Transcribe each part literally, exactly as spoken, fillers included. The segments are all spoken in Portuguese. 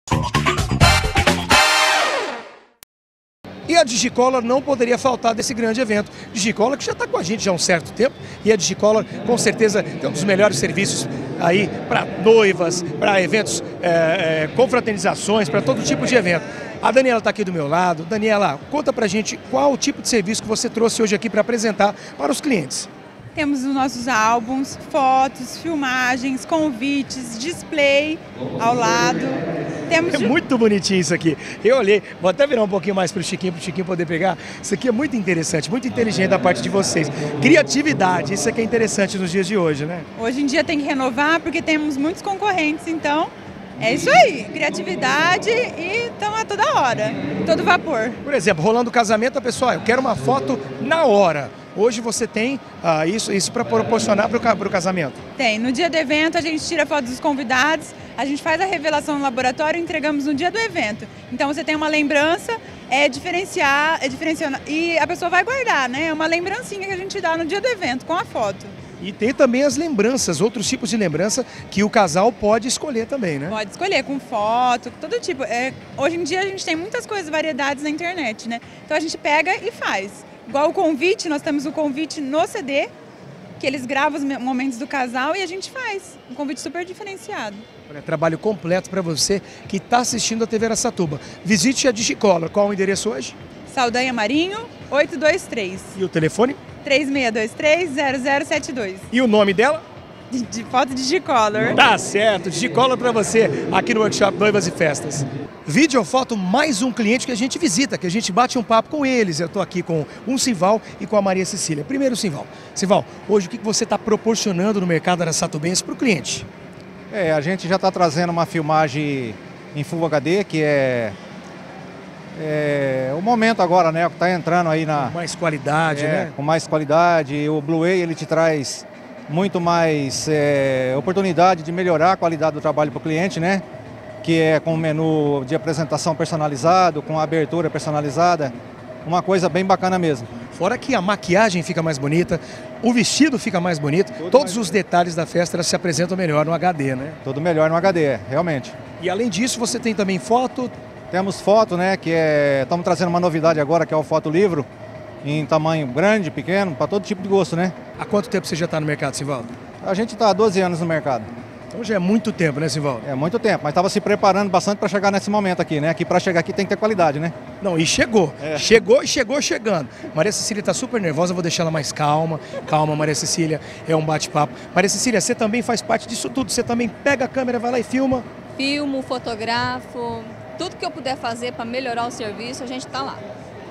E a Digicolor não poderia faltar desse grande evento. Digicolor que já está com a gente já há um certo tempo, e a Digicolor com certeza tem um dos melhores serviços aí para noivas, para eventos, é, é, confraternizações, para todo tipo de evento. A Daniela está aqui do meu lado. Daniela, conta pra gente qual o tipo de serviço que você trouxe hoje aqui para apresentar para os clientes. Temos os nossos álbuns, fotos, filmagens, convites, display ao lado. Temos É muito bonitinho isso aqui. Eu olhei, vou até virar um pouquinho mais para o Chiquinho, para o Chiquinho poder pegar. Isso aqui é muito interessante, muito inteligente da parte de vocês. Criatividade, isso aqui é interessante nos dias de hoje, né? Hoje em dia tem que renovar porque temos muitos concorrentes, então é isso aí. Criatividade e estão a toda hora, todo vapor. Por exemplo, rolando o casamento, a pessoa, eu quero uma foto na hora. Hoje você tem ah, isso, isso para proporcionar para o casamento? Tem. No dia do evento a gente tira fotos dos convidados, a gente faz a revelação no laboratório e entregamos no dia do evento. Então você tem uma lembrança, é diferenciar, é diferenciar e a pessoa vai guardar, né? É uma lembrancinha que a gente dá no dia do evento com a foto. E tem também as lembranças, outros tipos de lembrança que o casal pode escolher também, né? Pode escolher, com foto, todo tipo. É, hoje em dia a gente tem muitas coisas, variedades na internet, né? Então a gente pega e faz. Igual o convite, nós temos o convite no C D, que eles gravam os momentos do casal e a gente faz. Um convite super diferenciado. Olha, trabalho completo para você que está assistindo a T V Araçatuba. Visite a Digicolor. Qual é o endereço hoje? Saldanha Marinho, oito dois três. E o telefone? três seis dois três, zero zero sete dois. E o nome dela? De, de foto Digicolor. Tá certo, Digicolor para você aqui no Workshop Noivas e Festas. Vídeo ou foto, mais um cliente que a gente visita, que a gente bate um papo com eles. Eu estou aqui com um Simval e com a Maria Cecília. Primeiro, Simval. Simval, hoje o que você está proporcionando no mercado araçatubense para o cliente? É, a gente já está trazendo uma filmagem em Full H D, que é, é o momento agora, né? Que está entrando aí na... Com mais qualidade, é, né? Com mais qualidade. O Blu-ray, ele te traz muito mais é, oportunidade de melhorar a qualidade do trabalho para o cliente, né? Que é com o menu de apresentação personalizado, com a abertura personalizada, uma coisa bem bacana mesmo. Fora que a maquiagem fica mais bonita, o vestido fica mais bonito, Tudo todos mais os detalhes da festa se apresentam melhor no H D, né? Tudo melhor no H D, realmente. E além disso, você tem também foto? Temos foto, né, que é... Estamos trazendo uma novidade agora, que é o fotolivro, em tamanho grande, pequeno, para todo tipo de gosto, né? Há quanto tempo você já está no mercado, Simvaldo? A gente está há doze anos no mercado. Então já é muito tempo, né, Simvaldo? É muito tempo, mas estava se preparando bastante para chegar nesse momento aqui, né? Que para chegar aqui tem que ter qualidade, né? Não, e chegou. É. Chegou e chegou chegando. Maria Cecília está super nervosa, vou deixar ela mais calma. Calma, Maria Cecília, é um bate-papo. Maria Cecília, você também faz parte disso tudo. Você também pega a câmera, vai lá e filma. Filmo, fotografo, tudo que eu puder fazer para melhorar o serviço, a gente está lá.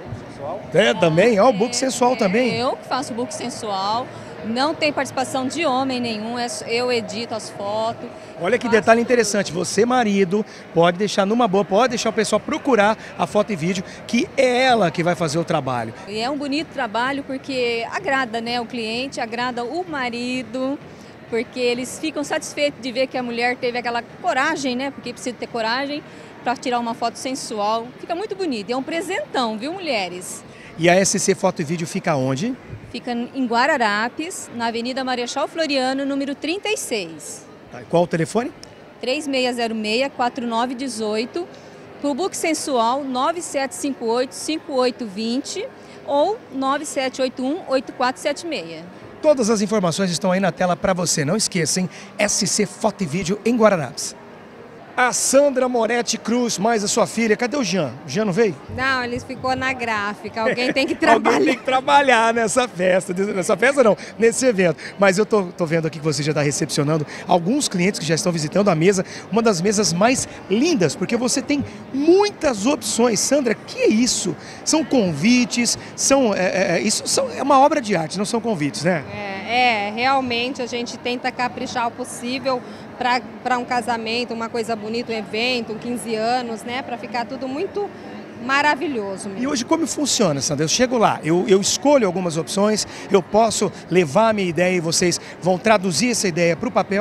É, também? Ó, o book sensual é, também. Eu que faço o book sensual. Não tem participação de homem nenhum, eu edito as fotos. Olha que detalhe interessante, você marido pode deixar numa boa, pode deixar o pessoal procurar a foto e vídeo, que é ela que vai fazer o trabalho. E é um bonito trabalho porque agrada, né, o cliente, agrada o marido, porque eles ficam satisfeitos de ver que a mulher teve aquela coragem, né, porque precisa ter coragem para tirar uma foto sensual. Fica muito bonito, é um presentão, viu, mulheres? E a S C Foto e Vídeo fica onde? Fica em Guararapes, na Avenida Marechal Floriano, número trinta e seis. Tá, qual o telefone? três seis zero seis, quatro nove um oito. Para o book sensual, nove sete cinco oito, cinco oito dois zero ou nove sete oito um, oito quatro sete seis. Todas as informações estão aí na tela para você. Não esqueçam, S C Foto e Vídeo em Guararapes. A Sandra Moretti Cruz, mais a sua filha. Cadê o Jean? O Jean não veio? Não, ele ficou na gráfica. Alguém tem que trabalhar. Alguém tem que trabalhar nessa festa. Nessa festa não, nesse evento. Mas eu tô, tô vendo aqui que você já está recepcionando alguns clientes que já estão visitando a mesa. Uma das mesas mais lindas, porque você tem muitas opções. Sandra, que é isso? São convites, são, é, é, isso são, é uma obra de arte, não são convites, né? É, é realmente a gente tenta caprichar o possível para um casamento, uma coisa bonita, um evento, um quinze anos, né? Para ficar tudo muito maravilhoso mesmo. E hoje como funciona, Sandra? Eu chego lá, eu, eu escolho algumas opções, eu posso levar a minha ideia e vocês vão traduzir essa ideia para o papel?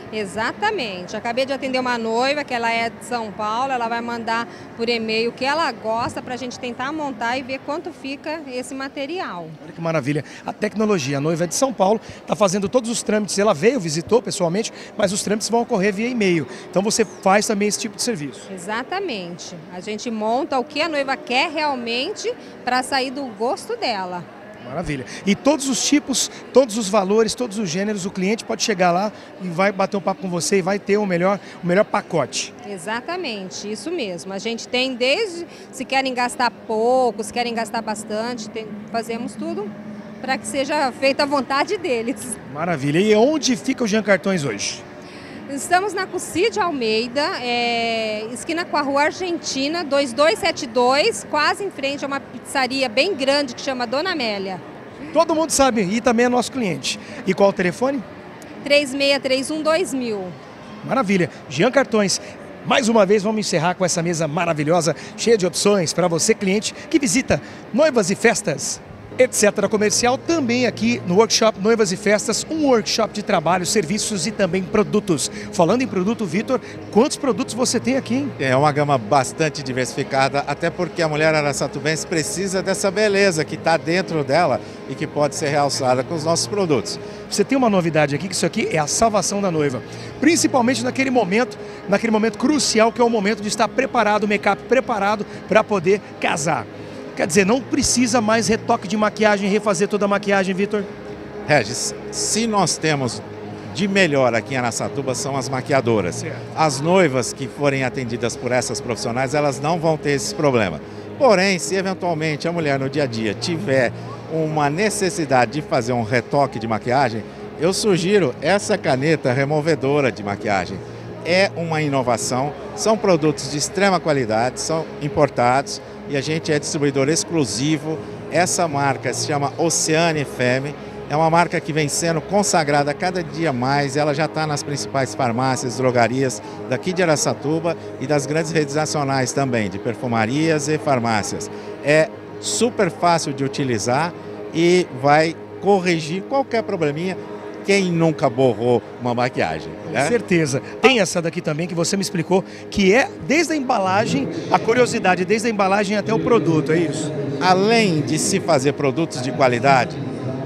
Exatamente. Acabei de atender uma noiva, que ela é de São Paulo, ela vai mandar por e-mail o que ela gosta para a gente tentar montar e ver quanto fica esse material. Olha que maravilha. A tecnologia, a noiva é de São Paulo, está fazendo todos os trâmites, ela veio, visitou pessoalmente, mas os trâmites vão ocorrer via e-mail. Então você faz também esse tipo de serviço. Exatamente. A gente monta o que a noiva quer realmente para sair do gosto dela. Maravilha. E todos os tipos, todos os valores, todos os gêneros, o cliente pode chegar lá e vai bater um papo com você e vai ter o melhor, o melhor pacote. Exatamente, isso mesmo. A gente tem desde, se querem gastar pouco, se querem gastar bastante, tem, fazemos tudo para que seja feita a vontade deles. Maravilha. E onde fica o Jean Cartões hoje? Estamos na Cucide Almeida, é, esquina com a Rua Argentina, dois dois sete dois, quase em frente a uma pizzaria bem grande que chama Dona Amélia. Todo mundo sabe, e também é nosso cliente. E qual o telefone? três seis três um dois mil. Maravilha. Jean Cartões. Mais uma vez vamos encerrar com essa mesa maravilhosa, cheia de opções para você, cliente, que visita noivas e festas, etcétera Comercial, também aqui no Workshop Noivas e Festas, um workshop de trabalho, serviços e também produtos. Falando em produto, Vitor, quantos produtos você tem aqui, hein? É uma gama bastante diversificada, até porque a mulher araçatubense precisa dessa beleza que está dentro dela e que pode ser realçada com os nossos produtos. Você tem uma novidade aqui, que isso aqui é a salvação da noiva. Principalmente naquele momento, naquele momento crucial, que é o momento de estar preparado, o make-up preparado para poder casar. Quer dizer, não precisa mais retoque de maquiagem, refazer toda a maquiagem, Vitor? Regis, se nós temos de melhor aqui em Araçatuba são as maquiadoras. Certo. As noivas que forem atendidas por essas profissionais, elas não vão ter esse problema. Porém, se eventualmente a mulher no dia a dia tiver uma necessidade de fazer um retoque de maquiagem, eu sugiro essa caneta removedora de maquiagem. É uma inovação, são produtos de extrema qualidade, são importados, e a gente é distribuidor exclusivo. Essa marca se chama Oceane Femme, é uma marca que vem sendo consagrada cada dia mais, ela já está nas principais farmácias, drogarias daqui de Araçatuba e das grandes redes nacionais também, de perfumarias e farmácias. É super fácil de utilizar e vai corrigir qualquer probleminha. Quem nunca borrou uma maquiagem? Com né? certeza. Tem essa daqui também que você me explicou, que é desde a embalagem, a curiosidade, desde a embalagem até o produto, é isso? Além de se fazer produtos de qualidade,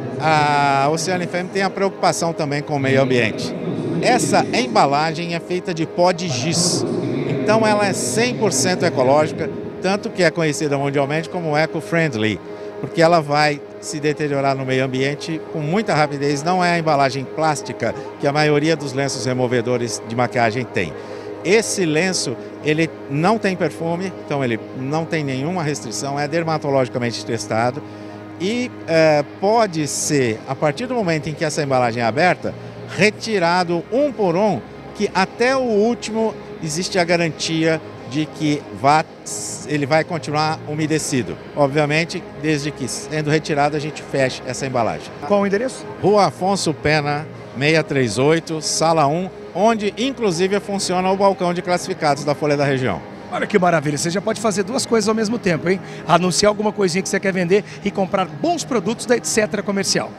a Oceane Femme tem a preocupação também com o meio ambiente. Essa embalagem é feita de pó de giz, então ela é cem por cento ecológica, tanto que é conhecida mundialmente como eco-friendly, porque ela vai se deteriorar no meio ambiente com muita rapidez. Não é a embalagem plástica que a maioria dos lenços removedores de maquiagem tem. Esse lenço, ele não tem perfume, então ele não tem nenhuma restrição, é dermatologicamente testado e é, pode ser, a partir do momento em que essa embalagem é aberta, retirado um por um, que até o último existe a garantia de que vá, ele vai continuar umedecido. Obviamente, desde que sendo retirado a gente fecha essa embalagem. Qual o endereço? Rua Afonso Pena, seiscentos e trinta e oito, sala um, onde inclusive funciona o balcão de classificados da Folha da Região. Olha que maravilha, você já pode fazer duas coisas ao mesmo tempo, hein? Anunciar alguma coisinha que você quer vender e comprar bons produtos da etcétera Comercial.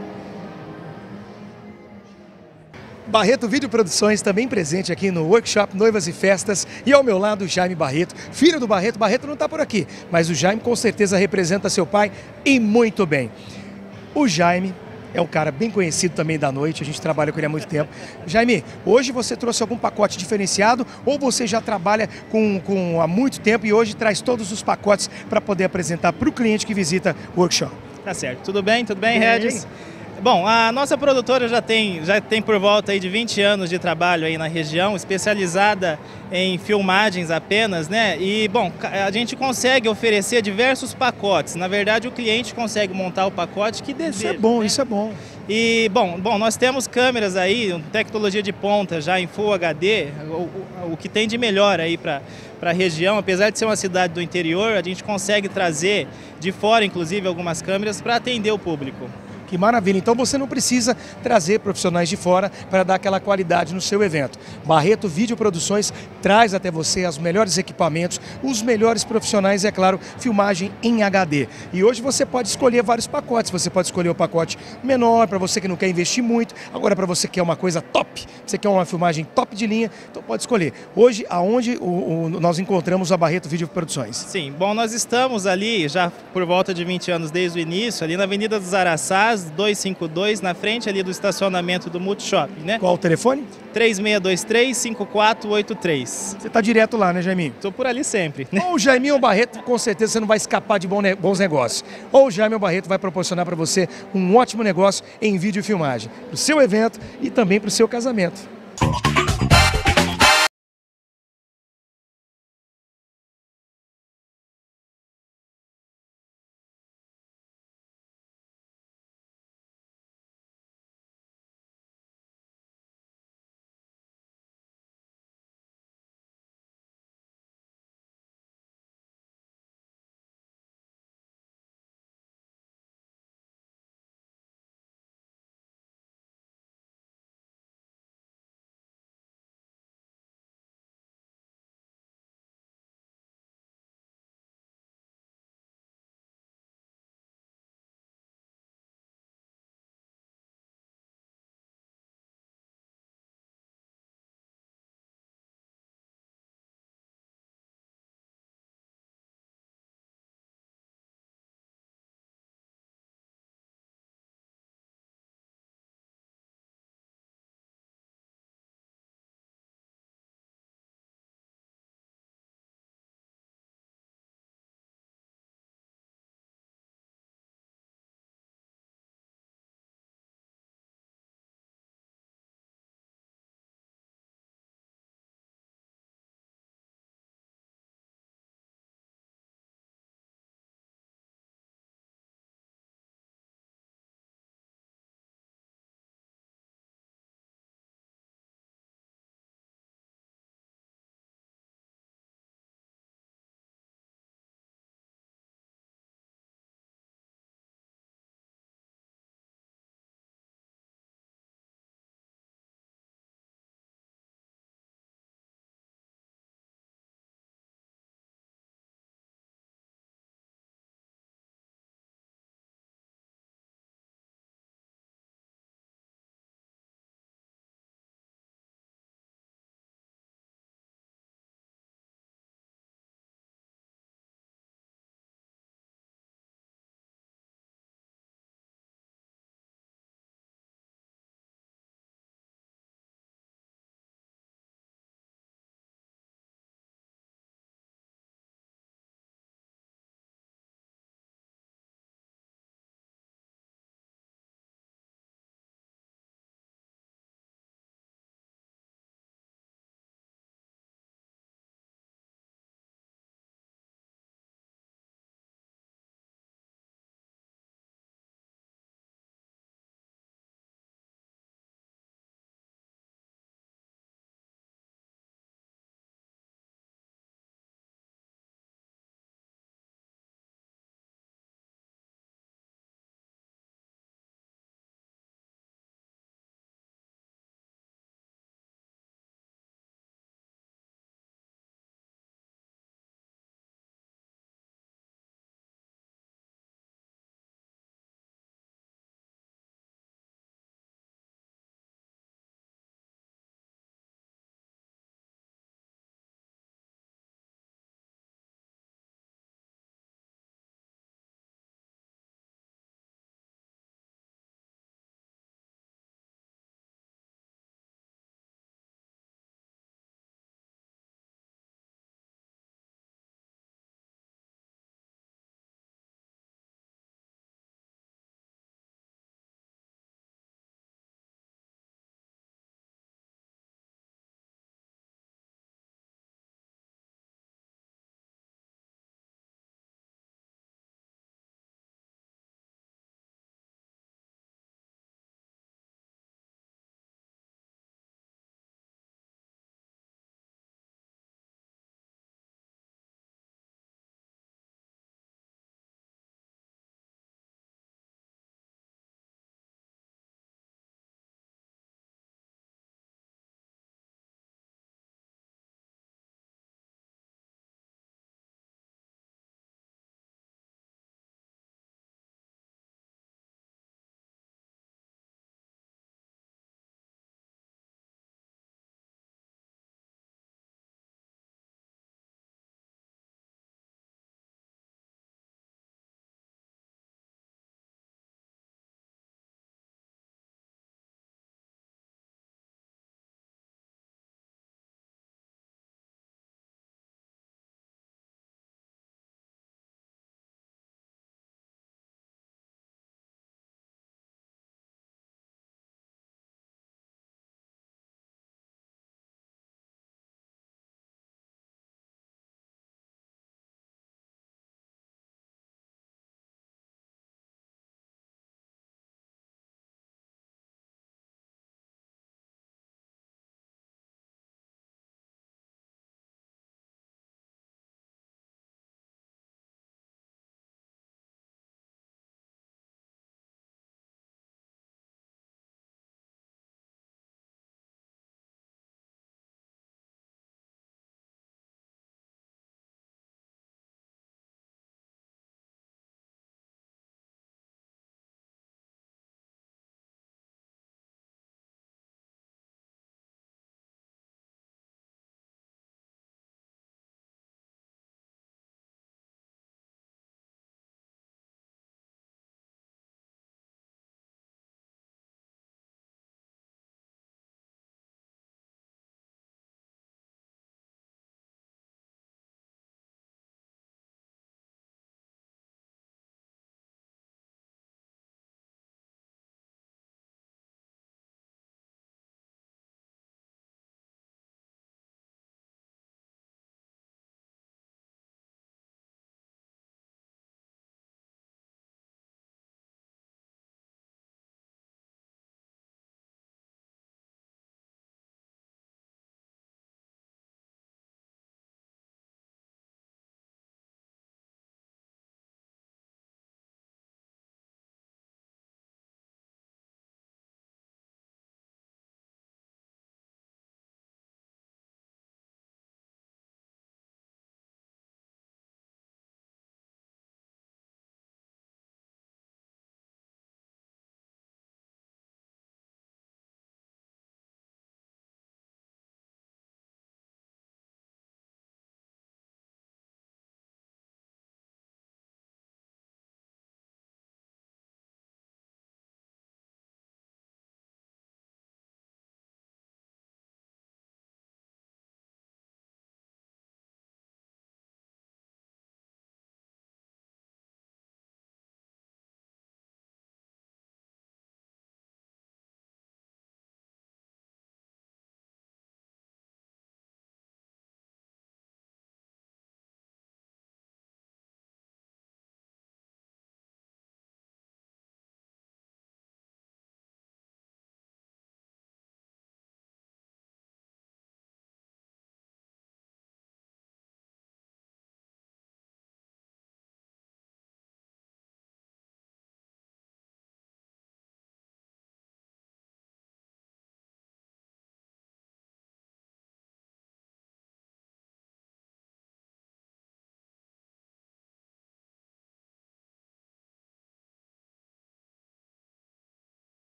Barreto Vídeo Produções, também presente aqui no Workshop Noivas e Festas. E ao meu lado, o Jaime Barreto, filho do Barreto. Barreto não está por aqui, mas o Jaime com certeza representa seu pai e muito bem. O Jaime é um cara bem conhecido também da noite, a gente trabalha com ele há muito tempo. Jaime, hoje você trouxe algum pacote diferenciado ou você já trabalha com, com há muito tempo e hoje traz todos os pacotes para poder apresentar para o cliente que visita o workshop? Tá certo. Tudo bem? Tudo bem, Regis? Bom, a nossa produtora já tem, já tem por volta aí de vinte anos de trabalho aí na região, especializada em filmagens apenas, né? E, bom, a gente consegue oferecer diversos pacotes. Na verdade, o cliente consegue montar o pacote que deseja. Isso é bom, né? Isso é bom. E, bom, bom, nós temos câmeras aí, tecnologia de ponta já em Full H D, o, o, o que tem de melhor aí para para a região. Apesar de ser uma cidade do interior, a gente consegue trazer de fora, inclusive, algumas câmeras para atender o público. Que maravilha, então você não precisa trazer profissionais de fora para dar aquela qualidade no seu evento. Barreto Videoproduções traz até você os melhores equipamentos, os melhores profissionais e, é claro, filmagem em H D. E hoje você pode escolher vários pacotes, você pode escolher o pacote menor, para você que não quer investir muito, agora para você que quer uma coisa top, você quer uma filmagem top de linha, então pode escolher. Hoje, aonde o, o, nós encontramos a Barreto Videoproduções? Sim, bom, nós estamos ali já por volta de vinte anos desde o início, ali na Avenida dos Araçás, duzentos e cinquenta e dois, na frente ali do estacionamento do Multishopping, né? Qual o telefone? três seis dois três, cinco quatro oito três. Você está direto lá, né, Jaiminho? Estou por ali sempre, né? Ou o Jaiminho Barreto, com certeza você não vai escapar de bons negócios. Ou o Jaiminho Barreto vai proporcionar para você um ótimo negócio em vídeo e filmagem, para o seu evento e também para o seu casamento.